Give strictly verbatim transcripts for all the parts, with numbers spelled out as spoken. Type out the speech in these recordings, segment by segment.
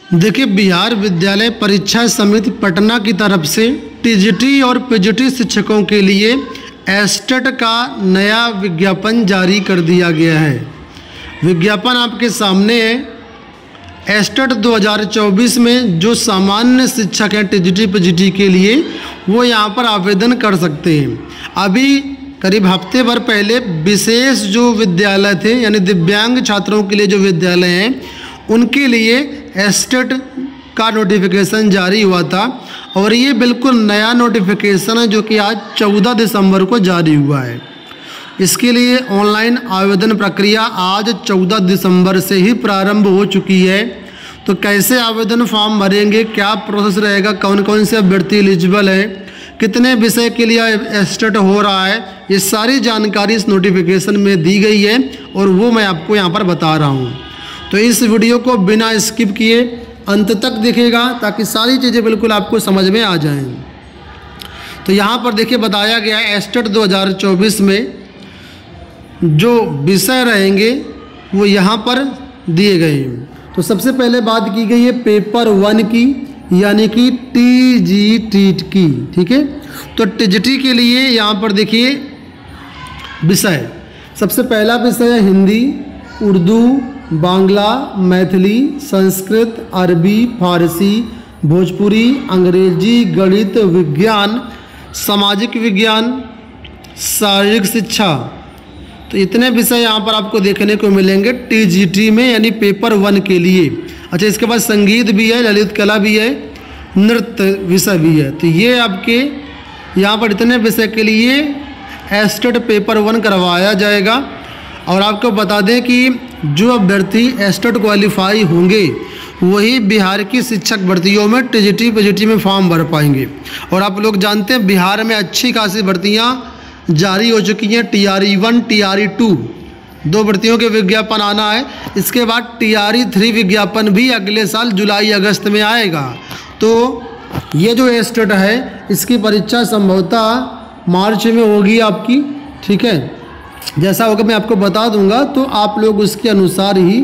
देखिए, बिहार विद्यालय परीक्षा समिति पटना की तरफ से टीजीटी और पीजीटी शिक्षकों के लिए एस्टेट का नया विज्ञापन जारी कर दिया गया है। विज्ञापन आपके सामने है। एस्टेट दो हज़ार चौबीस में जो सामान्य शिक्षक हैं टीजीटी पीजीटी के लिए, वो यहाँ पर आवेदन कर सकते हैं। अभी करीब हफ्ते भर पहले विशेष जो विद्यालय थे, यानी दिव्यांग छात्रों के लिए जो विद्यालय हैं, उनके लिए एस्टेट का नोटिफिकेशन जारी हुआ था और ये बिल्कुल नया नोटिफिकेशन है जो कि आज चौदह दिसंबर को जारी हुआ है। इसके लिए ऑनलाइन आवेदन प्रक्रिया आज चौदह दिसंबर से ही प्रारंभ हो चुकी है। तो कैसे आवेदन फॉर्म भरेंगे, क्या प्रोसेस रहेगा, कौन कौन से अभ्यर्थी एलिजिबल है, कितने विषय के लिए एस्टेट हो रहा है, ये सारी जानकारी इस नोटिफिकेशन में दी गई है और वो मैं आपको यहाँ पर बता रहा हूँ। तो इस वीडियो को बिना स्किप किए अंत तक देखिएगा ताकि सारी चीज़ें बिल्कुल आपको समझ में आ जाएं। तो यहाँ पर देखिए बताया गया है एस्टेट दो हज़ार चौबीस में जो विषय रहेंगे वो यहाँ पर दिए गए हैं। तो सबसे पहले बात की गई है पेपर वन की, यानी कि टीजीटी की। ठीक है, तो टीजीटी के लिए यहाँ पर देखिए विषय, सबसे पहला विषय है हिंदी, उर्दू, बांग्ला, मैथिली, संस्कृत, अरबी, फारसी, भोजपुरी, अंग्रेजी, गणित, विज्ञान, सामाजिक विज्ञान, शारीरिक शिक्षा। तो इतने विषय यहाँ पर आपको देखने को मिलेंगे टीजीटी में, यानी पेपर वन के लिए। अच्छा, इसके बाद संगीत भी है, ललित कला भी है, नृत्य विषय भी है। तो ये आपके यहाँ पर इतने विषय के लिए एस्टेट पेपर वन करवाया जाएगा। और आपको बता दें कि जो अभ्यर्थी एस्टेट क्वालिफाई होंगे वही बिहार की शिक्षक भर्तियों में टीजीटी पीजीटी में फॉर्म भर पाएंगे। और आप लोग जानते हैं बिहार में अच्छी खासी भर्तियां जारी हो चुकी हैं। टीआरई वन, टीआरई टू दो भर्तियों के विज्ञापन आना है। इसके बाद टीआरई थ्री विज्ञापन भी अगले साल जुलाई अगस्त में आएगा। तो ये जो एस्टेट है इसकी परीक्षा संभवतः मार्च में होगी आपकी। ठीक है, जैसा होगा मैं आपको बता दूंगा, तो आप लोग उसके अनुसार ही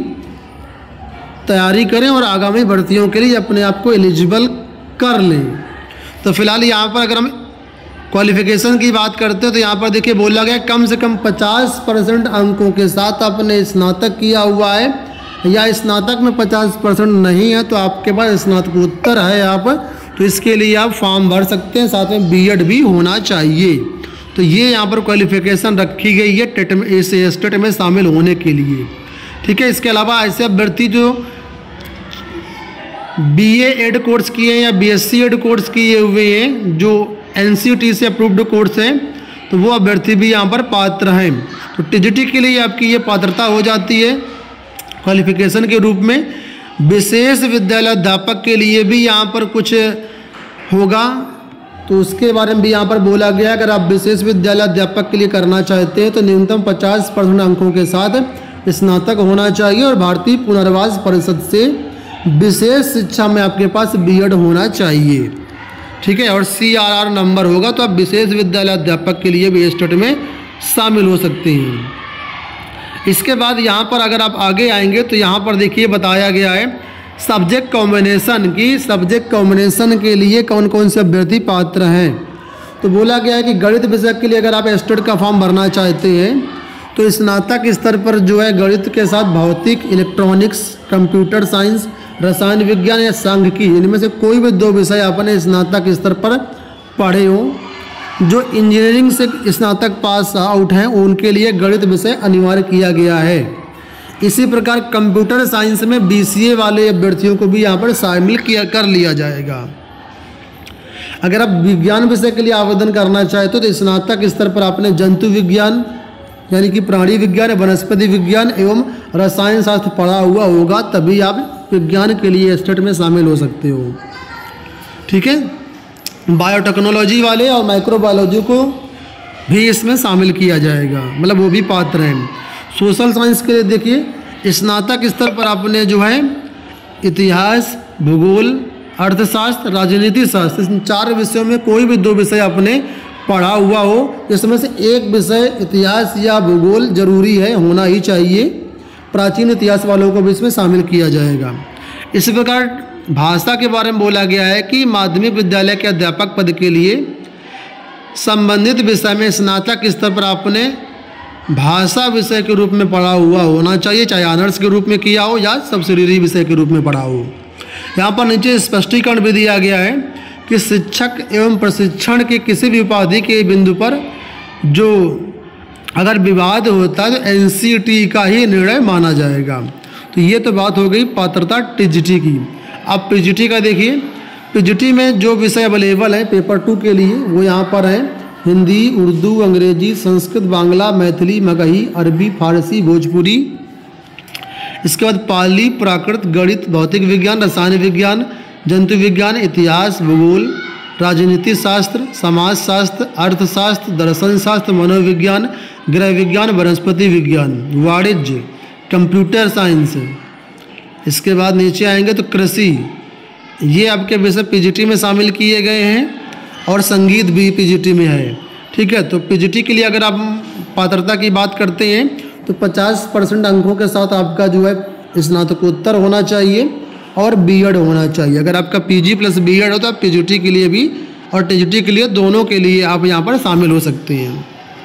तैयारी करें और आगामी भर्तियों के लिए अपने आप को एलिजिबल कर लें। तो फिलहाल यहाँ पर अगर हम क्वालिफिकेशन की बात करते हैं तो यहाँ पर देखिए बोला गया कम से कम पचास परसेंट अंकों के साथ आपने स्नातक किया हुआ है, या स्नातक में पचास परसेंट नहीं है तो आपके पास स्नातकोत्तर है यहाँ पर, तो इसके लिए आप फॉर्म भर सकते हैं। साथ में बीएड भी होना चाहिए। तो ये यहाँ पर क्वालिफिकेशन रखी गई है टेट में, इस एस्टेट में शामिल होने के लिए। ठीक है, इसके अलावा ऐसे अभ्यर्थी जो बीए एड कोर्स किए हैं या बीएससी एड कोर्स किए हुए हैं, जो एनसीटी से अप्रूव्ड कोर्स है, तो वो अभ्यर्थी भी यहाँ पर पात्र हैं। तो टीजीटी के लिए आपकी ये पात्रता हो जाती है क्वालिफिकेशन के रूप में। विशेष विद्यालय अध्यापक के लिए भी यहाँ पर कुछ होगा, तो उसके बारे में भी यहाँ पर बोला गया। अगर आप विशेष विद्यालय अध्यापक के लिए करना चाहते हैं तो न्यूनतम पचास परसेंट अंकों के साथ स्नातक होना चाहिए और भारतीय पुनर्वास परिषद से विशेष शिक्षा में आपके पास बीएड होना चाहिए। ठीक है, और सीआरआर नंबर होगा, तो आप विशेष विद्यालय अध्यापक के लिए भी एस्टेट में शामिल हो सकते हैं। इसके बाद यहाँ पर अगर आप आगे आएंगे तो यहाँ पर देखिए बताया गया है सब्जेक्ट कॉम्बिनेशन की। सब्जेक्ट कॉम्बिनेशन के लिए कौन कौन से अभ्यर्थी पात्र हैं, तो बोला गया है कि गणित विषय के लिए अगर आप एस्टेट का फॉर्म भरना चाहते हैं तो स्नातक स्तर पर जो है गणित के साथ भौतिक, इलेक्ट्रॉनिक्स, कंप्यूटर साइंस, रसायन विज्ञान या सांख्यिकी, इनमें से कोई भी दो विषय आपने स्नातक स्तर पर पढ़े हों। जो इंजीनियरिंग से स्नातक पास आउट हैं उनके लिए गणित विषय अनिवार्य किया गया है। इसी प्रकार कंप्यूटर साइंस में बीसीए वाले अभ्यर्थियों को भी यहाँ पर शामिल किया कर लिया जाएगा। अगर आप विज्ञान विषय के लिए आवेदन करना चाहते हो तो स्नातक स्तर पर आपने जंतु विज्ञान यानी कि प्राणी विज्ञान, वनस्पति विज्ञान एवं रसायन शास्त्र पढ़ा हुआ होगा, तभी आप विज्ञान के लिए एस्टेट में शामिल हो सकते हो। ठीक है, बायोटेक्नोलॉजी वाले और माइक्रोबायोलॉजी को भी इसमें शामिल किया जाएगा, मतलब वो भी पात्र हैं। सोशल साइंस के लिए देखिए स्नातक स्तर पर आपने जो है इतिहास, भूगोल, अर्थशास्त्र, राजनीति शास्त्र, इन चार विषयों में कोई भी दो विषय आपने पढ़ा हुआ हो, इसमें से एक विषय इतिहास या भूगोल जरूरी है, होना ही चाहिए। प्राचीन इतिहास वालों को भी इसमें शामिल किया जाएगा। इसी प्रकार भाषा के बारे में बोला गया है कि माध्यमिक विद्यालय के अध्यापक पद के लिए संबंधित विषय में स्नातक स्तर पर आपने भाषा विषय के रूप में पढ़ा हुआ होना चाहिए, चाहे ऑनर्स के रूप में किया हो या सब्सिडियरी विषय के रूप में पढ़ा हो। यहाँ पर नीचे स्पष्टीकरण भी दिया गया है कि शिक्षक एवं प्रशिक्षण के किसी भी उपाधि के बिंदु पर जो अगर विवाद होता है तो एन सी टी का ही निर्णय माना जाएगा। तो ये तो बात हो गई पात्रता टी जी टी की। अब पी जी टी का देखिए, पी जी टी में जो विषय अवेलेबल है पेपर टू के लिए वो यहाँ पर है हिंदी, उर्दू, अंग्रेजी, संस्कृत, बांग्ला, मैथिली, मगही, अरबी, फारसी, भोजपुरी। इसके बाद पाली, प्राकृत, गणित, भौतिक विज्ञान, रसायन विज्ञान, जंतु विज्ञान, इतिहास, भूगोल, राजनीति शास्त्र, समाज शास्त्र, अर्थशास्त्र, दर्शन शास्त्र, मनोविज्ञान, गृह विज्ञान, वनस्पति विज्ञान, वाणिज्य, कंप्यूटर साइंस। इसके बाद नीचे आएंगे तो कृषि, ये आपके विषय पीजीटी में शामिल किए गए हैं और संगीत भी पीजीटी में है। ठीक है, तो पीजीटी के लिए अगर आप पात्रता की बात करते हैं तो पचास परसेंट अंकों के साथ आपका जो है स्नातकोत्तर होना चाहिए और बीएड होना चाहिए। अगर आपका पीजी प्लस बीएड हो तो आप पीजीटी के लिए भी और टीजीटी के लिए दोनों के लिए आप यहाँ पर शामिल हो सकते हैं।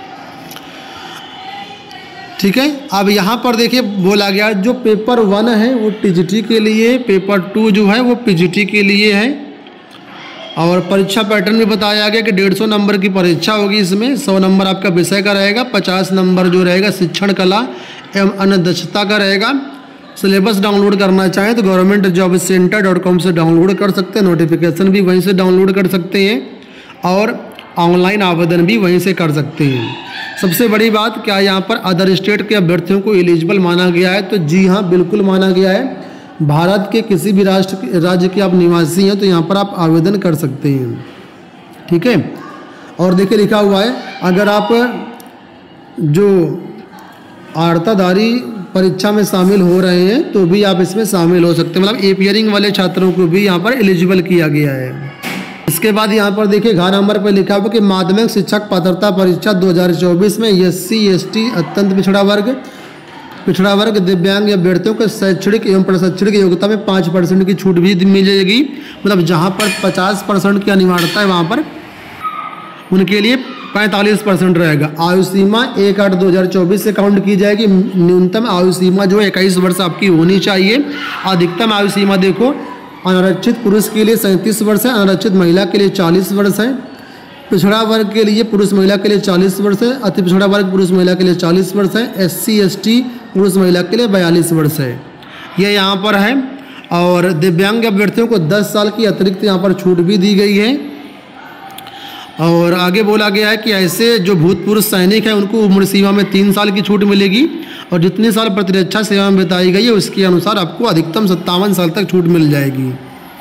ठीक है, अब यहाँ पर देखिए बोला गया जो पेपर वन है वो टीजीटी के लिए, पेपर टू जो है वो पीजीटी के लिए है। और परीक्षा पैटर्न भी बताया गया कि डेढ़ सौ नंबर की परीक्षा होगी। इसमें सौ नंबर आपका विषय का रहेगा, पचास नंबर जो रहेगा शिक्षण कला एवं अन्य दक्षता का रहेगा। सिलेबस डाउनलोड करना चाहें तो government job centre dot com से डाउनलोड कर सकते हैं, नोटिफिकेशन भी वहीं से डाउनलोड कर सकते हैं और ऑनलाइन आवेदन भी वहीं से कर सकते हैं। सबसे बड़ी बात, क्या यहाँ पर अदर स्टेट के अभ्यर्थियों को एलिजिबल माना गया है? तो जी हाँ, बिल्कुल माना गया है। भारत के किसी भी राष्ट्र राज्य के आप निवासी हैं तो यहाँ पर आप आवेदन कर सकते हैं। ठीक है, और देखिए लिखा हुआ है अगर आप जो आर्ताधारी परीक्षा में शामिल हो रहे हैं तो भी आप इसमें शामिल हो सकते हैं, मतलब एपियरिंग वाले छात्रों को भी यहाँ पर एलिजिबल किया गया है। इसके बाद यहाँ पर देखिए घ नंबर पर लिखा हुआ कि माध्यमिक शिक्षक पात्रता परीक्षा दो हज़ार चौबीस में एस सी एस टी अत्यंत पिछड़ा वर्ग पिछड़ा वर्ग दिव्यांग अभ्यर्थियों को शैक्षणिक एवं प्रशैक्षणिक योग्यता में पाँच परसेंट की छूट भी मिलेगी। मतलब जहाँ पर पचास परसेंट की अनिवार्यता है वहाँ पर उनके लिए पैंतालीस परसेंट रहेगा। आयु सीमा एक आठ दो हज़ार चौबीस से काउंट की जाएगी। न्यूनतम आयु सीमा जो है इक्कीस वर्ष आपकी होनी चाहिए। अधिकतम आयु सीमा देखो, अनारक्षित पुरुष के लिए सैंतीस वर्ष है, अनारक्षित महिला के लिए चालीस वर्ष है, पिछड़ा वर्ग के लिए पुरुष महिला के लिए चालीस वर्ष है, अति पिछड़ा वर्ग पुरुष महिला के लिए चालीस वर्ष है, एस सी एस टी पुरुष महिला के लिए बयालीस वर्ष है, ये यहाँ पर है। और दिव्यांग अभ्यर्थियों को दस साल की अतिरिक्त यहाँ पर छूट भी दी गई है। और आगे बोला गया है कि ऐसे जो भूतपूर्व सैनिक हैं उनको उम्र सीमा में तीन साल की छूट मिलेगी और जितने साल प्रतिरक्षा सेवा में बिताई गई है उसके अनुसार आपको अधिकतम सत्तावन साल तक छूट मिल जाएगी।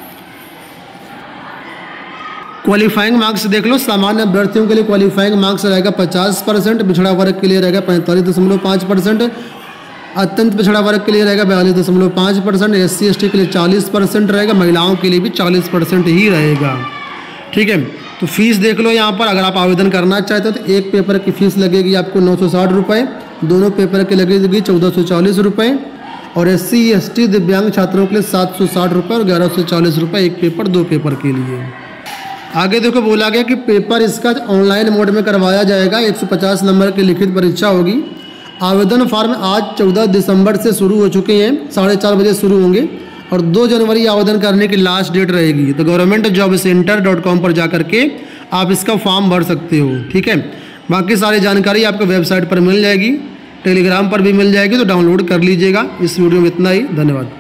क्वालिफाइंग मार्क्स देख लो, सामान्य अभ्यर्थियों के लिए क्वालिफाइंग मार्क्स रहेगा पचास परसेंट, पिछड़ा वर्ग के लिए रहेगा पैंतालीस दशमलव पाँच परसेंट, अत्यंत पिछड़ा वर्ग के लिए रहेगा बयालीस दशमलव पाँच percent, S C S T के लिए चालीस परसेंट रहेगा, महिलाओं के लिए भी चालीस परसेंट ही रहेगा। ठीक है, तो फीस देख लो यहाँ पर अगर आप आवेदन करना चाहते हो तो एक पेपर की फ़ीस लगेगी आपको नौ सौ साठ रुपये, दोनों पेपर की लगेगी चौदह सौ चालीस रुपये और एस सी एस टी दिव्यांग छात्रों के लिए सात सौ साठ रुपये और ग्यारह सौ चालीस रुपये एक पेपर दो पेपर के लिए। आगे देखो बोला गया कि पेपर इसका ऑनलाइन मोड में करवाया जाएगा। एक सौ पचास नंबर की लिखित परीक्षा होगी। आवेदन फॉर्म आज चौदह दिसंबर से शुरू हो चुके हैं, साढ़े चार बजे शुरू होंगे और दो जनवरी आवेदन करने की लास्ट डेट रहेगी। तो government job centre dot com पर जा करके आप इसका फॉर्म भर सकते हो। ठीक है, बाकी सारी जानकारी आपको वेबसाइट पर मिल जाएगी, टेलीग्राम पर भी मिल जाएगी, तो डाउनलोड कर लीजिएगा। इस वीडियो में इतना ही, धन्यवाद।